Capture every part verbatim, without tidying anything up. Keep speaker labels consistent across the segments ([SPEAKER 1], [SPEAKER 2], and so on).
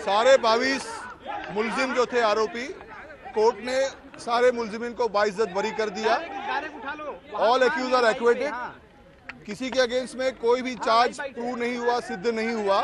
[SPEAKER 1] सारे बाईस मुलजिम जो थे आरोपी, कोर्ट ने सारे मुलजिमिन को बाइज्जत बरी कर दिया। All accused are acquitted. किसी के अगेंस्ट में कोई भी चार्ज प्रूव नहीं हुआ, सिद्ध नहीं हुआ।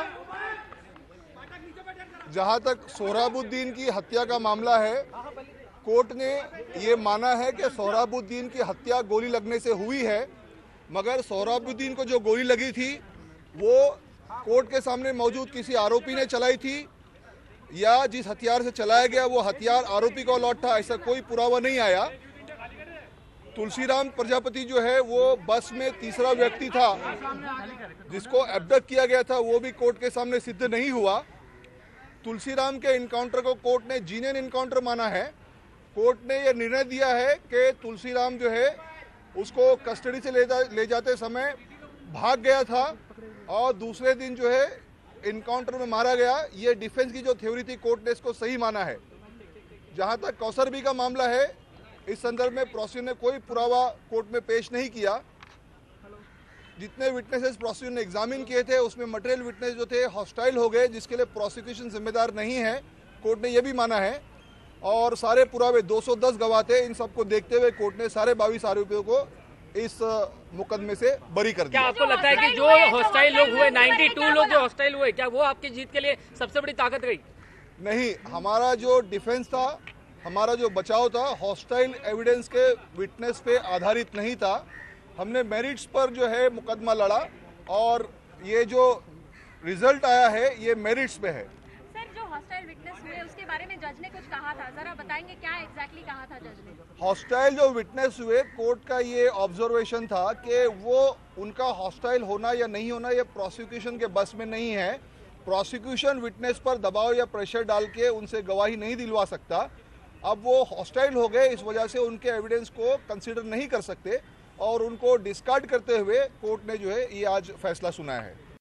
[SPEAKER 1] जहां तक सोहराबुद्दीन की हत्या का मामला है, कोर्ट ने ये माना है कि सोहराबुद्दीन की हत्या गोली लगने से हुई है, मगर सोहराबुद्दीन को जो गोली लगी थी वो कोर्ट के सामने मौजूद किसी आरोपी ने चलाई थी, या जिस हथियार से चलाया गया वो हथियार आरोपी को अलॉट था, ऐसा कोई पुरावा नहीं आया। तुलसीराम प्रजापति जो है वो बस में तीसरा व्यक्ति था जिसको एब्डक्ट किया गया था, वो भी कोर्ट के सामने सिद्ध नहीं हुआ। तुलसीराम के इनकाउंटर को कोर्ट ने जीनियन इनकाउंटर माना है। कोर्ट ने यह निर्णय दिया है कि तुलसीराम जो है उसको कस्टडी से ले, जा, ले जाते समय भाग गया था और दूसरे दिन जो है इनकाउंटर में मारा गया। ये डिफेंस की जो थ्योरी थी, कोर्ट ने इसको सही माना है। जहां तक कौसरबी का मामला है, इस संदर्भ में प्रोसिक्यूशन ने कोई पुरावा कोर्ट में पेश नहीं किया। जितने विटनेसेस प्रोसिक्यूशन ने एग्जामिन किए थे उसमें मटेरियल विटनेस जो थे हॉस्टाइल हो गए, जिसके लिए प्रोसिक्यूशन जिम्मेदार नहीं है, कोर्ट ने यह भी माना है। और सारे पुरावे दो सौ दस गवाह थे, इन सबको देखते हुए कोर्ट ने सारे बाईस आरोपियों को इस मुकदमे से बरी कर दिया।
[SPEAKER 2] क्या आपको लगता है कि जो हॉस्टाइल लोग हुए, बानवे लोग जो हॉस्टाइल हुए, क्या वो आपकी जीत के लिए सबसे बड़ी ताकत रही?
[SPEAKER 1] नहीं, हमारा जो डिफेंस था, हमारा जो बचाव था, हॉस्टाइल एविडेंस के विटनेस पे आधारित नहीं था। हमने मेरिट्स पर जो है मुकदमा लड़ा और ये जो रिजल्ट आया है ये मेरिट्स पे है।
[SPEAKER 3] सर, जो हॉस्टाइल विटनेस हुए उसके बारे में जज ने कुछ कहा था, जरा बताएंगे क्या एग्जैक्टली कहा था जज ने?
[SPEAKER 1] हॉस्टाइल जो विटनेस हुए, कोर्ट का ये ऑब्जर्वेशन था कि वो उनका हॉस्टाइल होना या नहीं होना ये प्रोसिक्यूशन के बस में नहीं है। प्रोसिक्यूशन विटनेस पर दबाव या प्रेशर डाल के उनसे गवाही नहीं दिलवा सकता। अब वो हॉस्टाइल हो गए, इस वजह से उनके एविडेंस को कंसीडर नहीं कर सकते और उनको डिस्कार्ड करते हुए कोर्ट ने जो है ये आज फैसला सुनाया है।